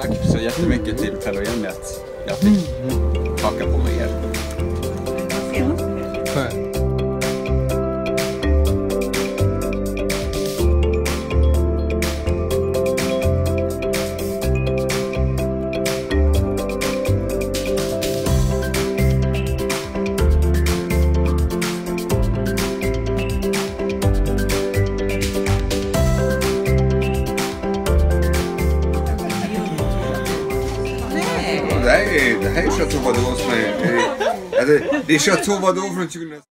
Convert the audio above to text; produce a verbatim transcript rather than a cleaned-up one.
Tack så jättemycket till Per och Jenny att jag fick haka på med er. Skönt. Det här är, det här är Chateau Vadå som är... Eller, det är Chateau Vadå från tjugo